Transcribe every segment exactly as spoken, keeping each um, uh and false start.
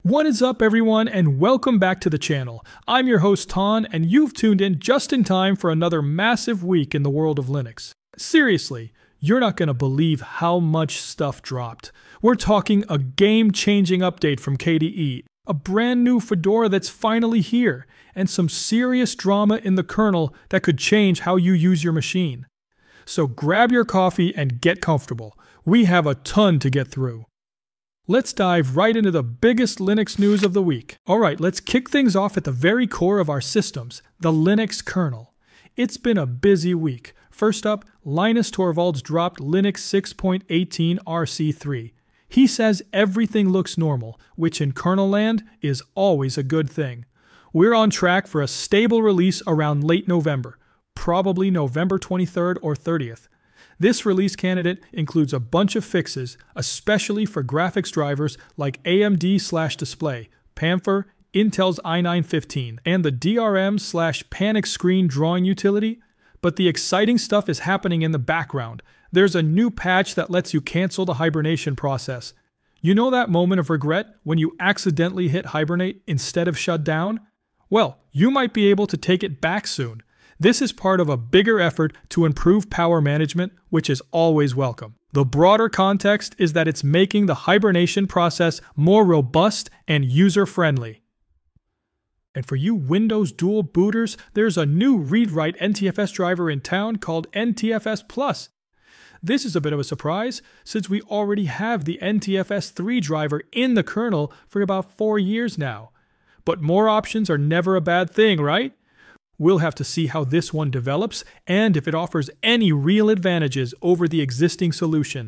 What is up, everyone, and welcome back to the channel. I'm your host Ton, and you've tuned in just in time for another massive week in the world of Linux. Seriously, you're not going to believe how much stuff dropped. We're talking a game-changing update from K D E, a brand new Fedora that's finally here, and some serious drama in the kernel that could change how you use your machine. So grab your coffee and get comfortable. We have a ton to get through. Let's dive right into the biggest Linux news of the week. Alright, let's kick things off at the very core of our systems, the Linux kernel. It's been a busy week. First up, Linus Torvalds dropped Linux six point eighteen R C three. He says everything looks normal, which in kernel land is always a good thing. We're on track for a stable release around late November, probably November twenty-third or thirtieth. This release candidate includes a bunch of fixes, especially for graphics drivers like A M D slash display, Panther, Intel's i nine fifteen, and the D R M slash panic screen drawing utility. But the exciting stuff is happening in the background. There's a new patch that lets you cancel the hibernation process. You know that moment of regret when you accidentally hit hibernate instead of shut down? Well, you might be able to take it back soon. This is part of a bigger effort to improve power management, which is always welcome. The broader context is that it's making the hibernation process more robust and user-friendly. And for you Windows dual booters, there's a new read-write N T F S driver in town called N T F S Plus. This is a bit of a surprise, since we already have the N T F S three driver in the kernel for about four years now. But more options are never a bad thing, right? We'll have to see how this one develops and if it offers any real advantages over the existing solution.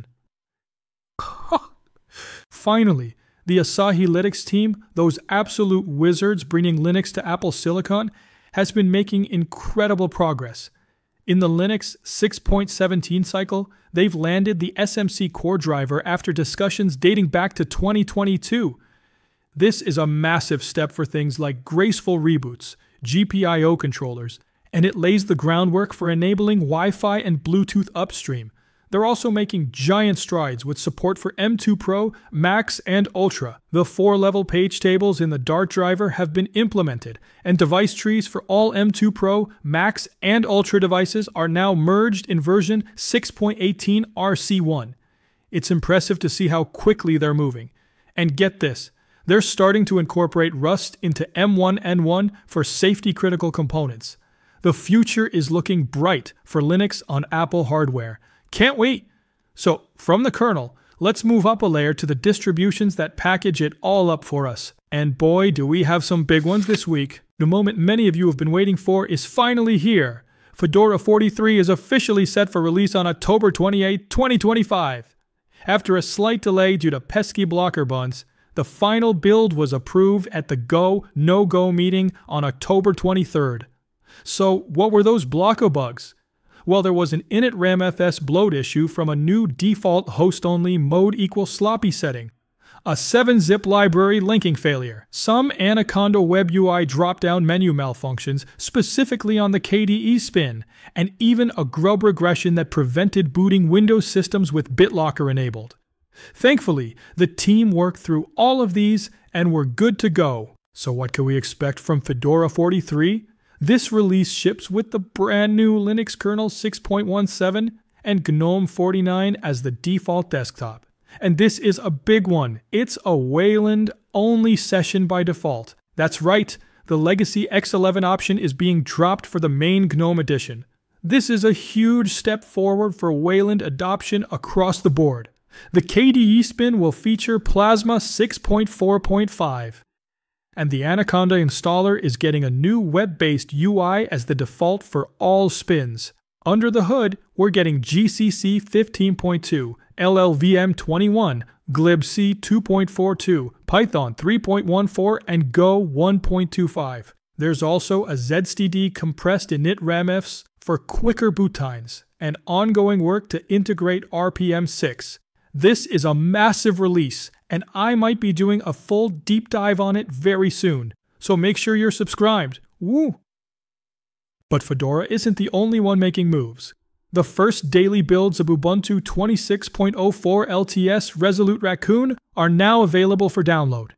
Finally, the Asahi Linux team, those absolute wizards bringing Linux to Apple Silicon, has been making incredible progress. In the Linux six point seventeen cycle, they've landed the S M C core driver after discussions dating back to twenty twenty-two. This is a massive step for things like graceful reboots, G P I O controllers, and it lays the groundwork for enabling Wi-Fi and Bluetooth upstream. They're also making giant strides with support for M two Pro, Max, and Ultra. The four-level page tables in the Dart driver have been implemented, and device trees for all M two Pro, Max, and Ultra devices are now merged in version six point eighteen R C one. It's impressive to see how quickly they're moving. And get this, they're starting to incorporate Rust into M one N one for safety-critical components. The future is looking bright for Linux on Apple hardware. Can't wait! So, from the kernel, let's move up a layer to the distributions that package it all up for us. And boy, do we have some big ones this week. The moment many of you have been waiting for is finally here. Fedora forty-three is officially set for release on October twenty-eighth, twenty twenty-five. After a slight delay due to pesky blocker buns, the final build was approved at the Go, No-Go meeting on October twenty-third. So, what were those blocker bugs? Well, there was an init ramfs bloat issue from a new default host-only mode equals sloppy setting, a seven zip library linking failure, some Anaconda Web U I drop-down menu malfunctions specifically on the K D E spin, and even a grub regression that prevented booting Windows systems with BitLocker enabled. Thankfully, the team worked through all of these and we're good to go. So what can we expect from Fedora forty-three? This release ships with the brand new Linux kernel six point seventeen and GNOME forty-nine as the default desktop. And this is a big one. It's a Wayland only session by default. That's right, the legacy X eleven option is being dropped for the main GNOME edition. This is a huge step forward for Wayland adoption across the board. The K D E spin will feature Plasma six point four point five. And the Anaconda installer is getting a new web-based U I as the default for all spins. Under the hood, we're getting G C C fifteen point two, L L V M twenty-one, glibc two point forty-two, Python three point fourteen, and Go one point twenty-five. There's also a Z S T D compressed init ramfs for quicker boot times, and ongoing work to integrate R P M six. This is a massive release, and I might be doing a full deep dive on it very soon, so make sure you're subscribed. Woo! But Fedora isn't the only one making moves. The first daily builds of Ubuntu twenty-six point oh four L T S Resolute Raccoon are now available for download.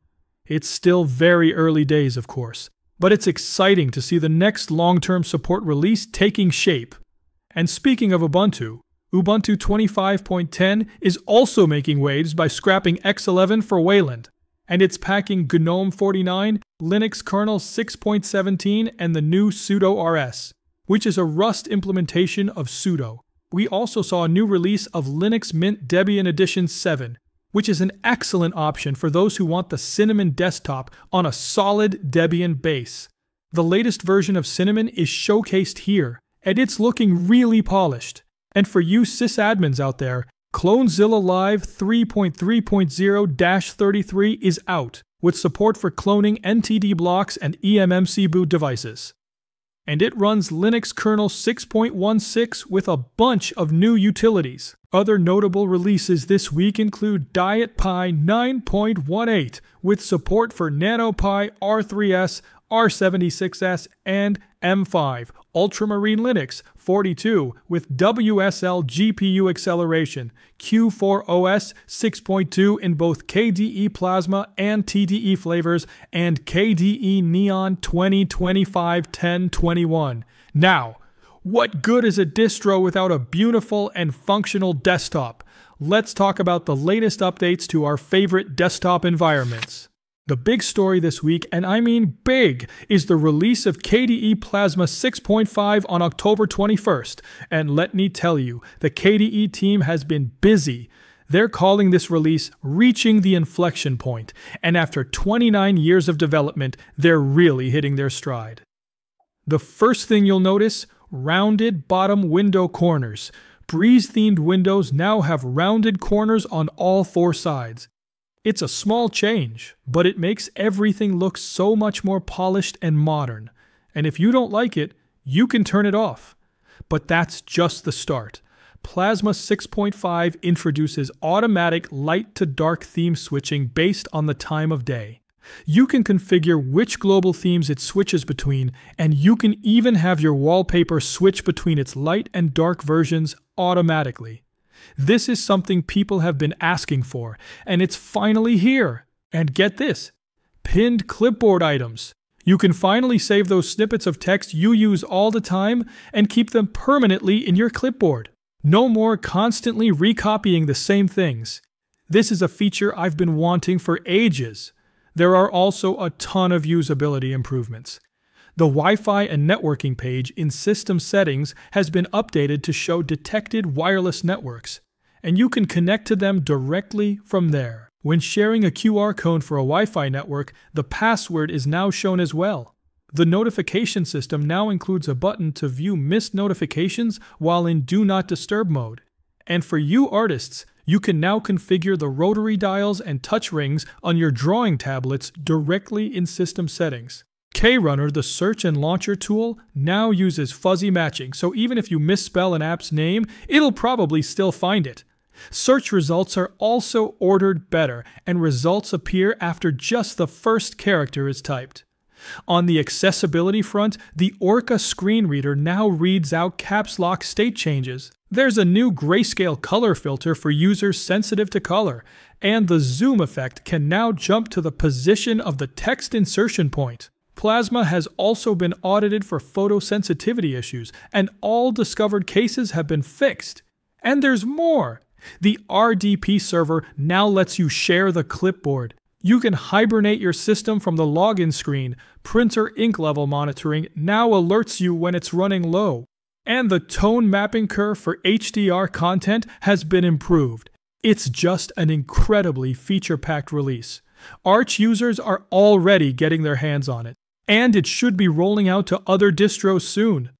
It's still very early days, of course, but it's exciting to see the next long-term support release taking shape. And speaking of Ubuntu, Ubuntu twenty-five point ten is also making waves by scrapping X eleven for Wayland, and it's packing GNOME forty-nine, Linux Kernel six point seventeen, and the new sudo R S, which is a Rust implementation of sudo. We also saw a new release of Linux Mint Debian Edition seven, which is an excellent option for those who want the Cinnamon desktop on a solid Debian base. The latest version of Cinnamon is showcased here, and it's looking really polished. And for you sysadmins out there, Clonezilla Live three point three point zero dash thirty-three is out, with support for cloning N T D blocks and E M M C boot devices. And it runs Linux Kernel six point sixteen with a bunch of new utilities. Other notable releases this week include DietPi nine point eighteen with support for NanoPi R three S, R seventy-six S, and M five, Ultramarine Linux forty-two with W S L G P U acceleration, Q four O S six point two in both K D E Plasma and T D E flavors, and K D E Neon twenty twenty-five ten twenty-one. Now, what good is a distro without a beautiful and functional desktop? Let's talk about the latest updates to our favorite desktop environments. The big story this week, and I mean big, is the release of K D E Plasma six point five on October twenty-first. And let me tell you, the K D E team has been busy. They're calling this release reaching the inflection point, and after twenty-nine years of development, they're really hitting their stride. The first thing you'll notice, rounded bottom window corners. Breeze-themed windows now have rounded corners on all four sides. It's a small change, but it makes everything look so much more polished and modern. And if you don't like it, you can turn it off. But that's just the start. Plasma six point five introduces automatic light to dark theme switching based on the time of day. You can configure which global themes it switches between, and you can even have your wallpaper switch between its light and dark versions automatically. This is something people have been asking for, and it's finally here. And get this, pinned clipboard items. You can finally save those snippets of text you use all the time and keep them permanently in your clipboard. No more constantly recopying the same things. This is a feature I've been wanting for ages. There are also a ton of usability improvements. The Wi-Fi and networking page in System Settings has been updated to show detected wireless networks, and you can connect to them directly from there. When sharing a Q R code for a Wi-Fi network, the password is now shown as well. The notification system now includes a button to view missed notifications while in Do Not Disturb mode. And for you artists, you can now configure the rotary dials and touch rings on your drawing tablets directly in System Settings. KRunner, the search and launcher tool, now uses fuzzy matching, so even if you misspell an app's name, it'll probably still find it. Search results are also ordered better, and results appear after just the first character is typed. On the accessibility front, the Orca screen reader now reads out caps lock state changes. There's a new grayscale color filter for users sensitive to color, and the zoom effect can now jump to the position of the text insertion point. Plasma has also been audited for photosensitivity issues, and all discovered cases have been fixed. And there's more! The R D P server now lets you share the clipboard. You can hibernate your system from the login screen. Printer ink level monitoring now alerts you when it's running low. And the tone mapping curve for H D R content has been improved. It's just an incredibly feature-packed release. Arch users are already getting their hands on it, and it should be rolling out to other distros soon.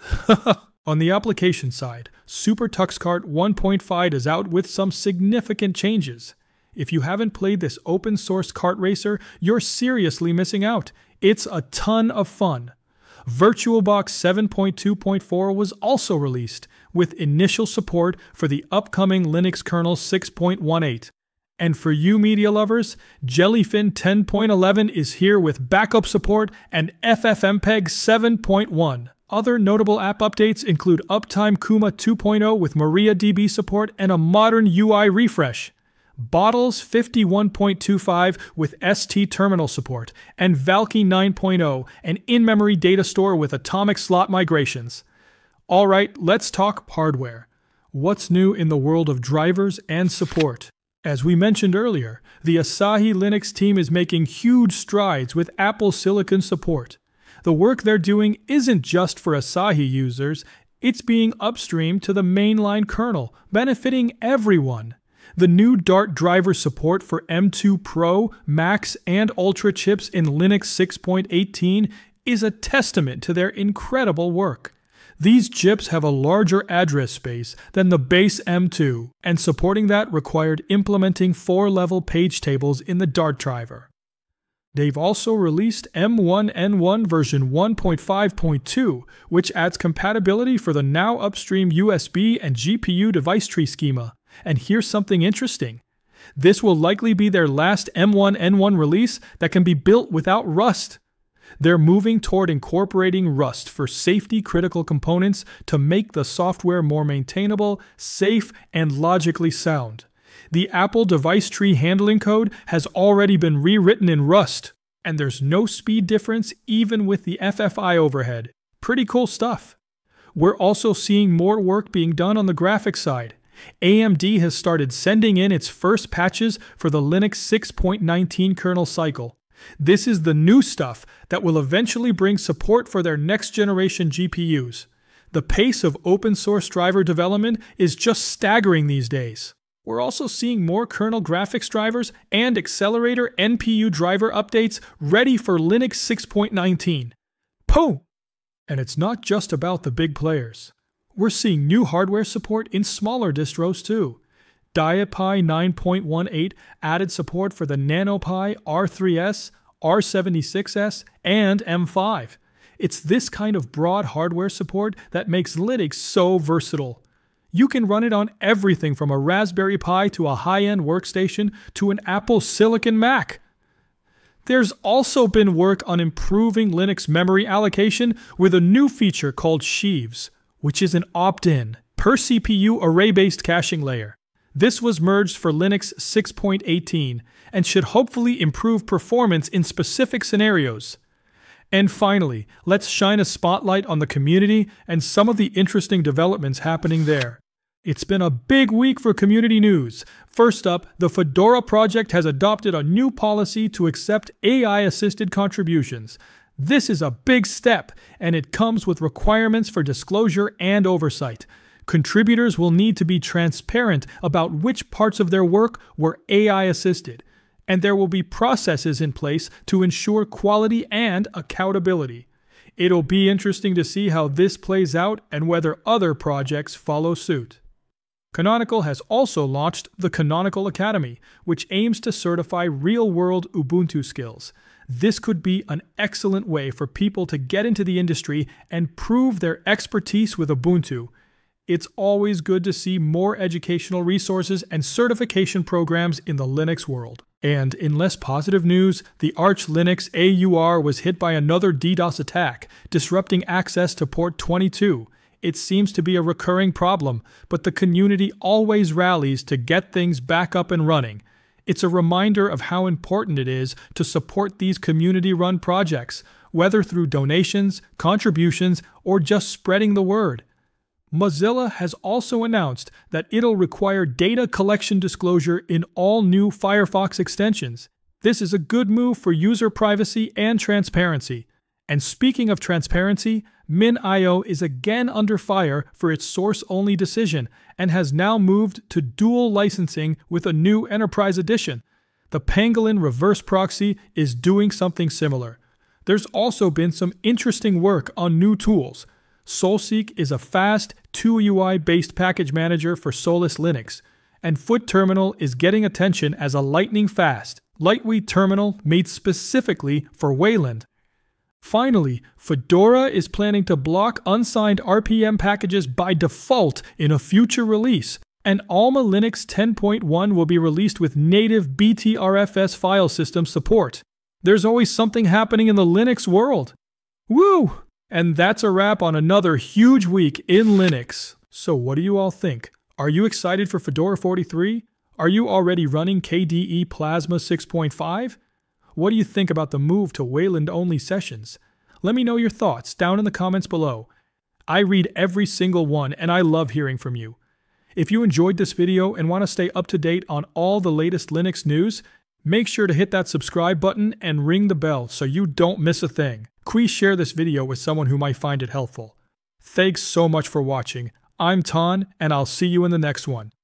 On the application side, SuperTuxKart one point five is out with some significant changes. If you haven't played this open source kart racer, you're seriously missing out. It's a ton of fun. VirtualBox seven point two point four was also released, with initial support for the upcoming Linux Kernel six point eighteen. And for you media lovers, Jellyfin ten point eleven is here with backup support and FFmpeg seven point one. Other notable app updates include Uptime Kuma two point oh with MariaDB support and a modern U I refresh. Bottles fifty-one point two five with S T terminal support, and Valkey nine point oh, an in-memory data store with atomic slot migrations. Alright, let's talk hardware. What's new in the world of drivers and support? As we mentioned earlier, the Asahi Linux team is making huge strides with Apple Silicon support. The work they're doing isn't just for Asahi users, it's being upstreamed to the mainline kernel, benefiting everyone. The new Dart driver support for M two Pro, Max, and Ultra chips in Linux six point eighteen is a testament to their incredible work. These chips have a larger address space than the base M two, and supporting that required implementing four-level page tables in the Dart driver. They've also released M one N one version one point five point two, which adds compatibility for the now upstream U S B and G P U device tree schema. And here's something interesting. This will likely be their last M one N one release that can be built without Rust. They're moving toward incorporating Rust for safety-critical components to make the software more maintainable, safe, and logically sound. The Apple device tree handling code has already been rewritten in Rust, and there's no speed difference even with the F F I overhead. Pretty cool stuff. We're also seeing more work being done on the graphics side. A M D has started sending in its first patches for the Linux six point nineteen kernel cycle. This is the new stuff that will eventually bring support for their next-generation G P Us. The pace of open-source driver development is just staggering these days. We're also seeing more kernel graphics drivers and accelerator N P U driver updates ready for Linux six point nineteen. Boom! And it's not just about the big players. We're seeing new hardware support in smaller distros too. DietPi nine point eighteen added support for the NanoPi R three S, R seventy-six S, and M five. It's this kind of broad hardware support that makes Linux so versatile. You can run it on everything from a Raspberry Pi to a high-end workstation to an Apple Silicon Mac. There's also been work on improving Linux memory allocation with a new feature called sheaves, which is an opt-in, per-C P U array-based caching layer. This was merged for Linux six point eighteen and should hopefully improve performance in specific scenarios. And finally, let's shine a spotlight on the community and some of the interesting developments happening there. It's been a big week for community news. First up, the Fedora project has adopted a new policy to accept A I-assisted contributions. This is a big step, and it comes with requirements for disclosure and oversight. Contributors will need to be transparent about which parts of their work were A I-assisted, and there will be processes in place to ensure quality and accountability. It'll be interesting to see how this plays out and whether other projects follow suit. Canonical has also launched the Canonical Academy, which aims to certify real-world Ubuntu skills. This could be an excellent way for people to get into the industry and prove their expertise with Ubuntu. It's always good to see more educational resources and certification programs in the Linux world. And in less positive news, the Arch Linux A U R was hit by another DDoS attack, disrupting access to port twenty-two. It seems to be a recurring problem, but the community always rallies to get things back up and running. It's a reminder of how important it is to support these community-run projects, whether through donations, contributions, or just spreading the word. Mozilla has also announced that it'll require data collection disclosure in all new Firefox extensions. This is a good move for user privacy and transparency. And speaking of transparency, Min dot I O is again under fire for its source-only decision and has now moved to dual licensing with a new Enterprise Edition. The Pangolin reverse proxy is doing something similar. There's also been some interesting work on new tools. Solseek is a fast two U I-based package manager for Solus Linux, and Foot Terminal is getting attention as a lightning-fast, lightweight terminal made specifically for Wayland. Finally, Fedora is planning to block unsigned R P M packages by default in a future release, and Alma Linux ten point one will be released with native B T R F S file system support. There's always something happening in the Linux world. Woo! And that's a wrap on another huge week in Linux. So what do you all think? Are you excited for Fedora forty-three? Are you already running K D E Plasma six point five? What do you think about the move to Wayland-only sessions? Let me know your thoughts down in the comments below. I read every single one and I love hearing from you. If you enjoyed this video and want to stay up to date on all the latest Linux news, make sure to hit that subscribe button and ring the bell so you don't miss a thing. Please share this video with someone who might find it helpful. Thanks so much for watching. I'm Ton, and I'll see you in the next one.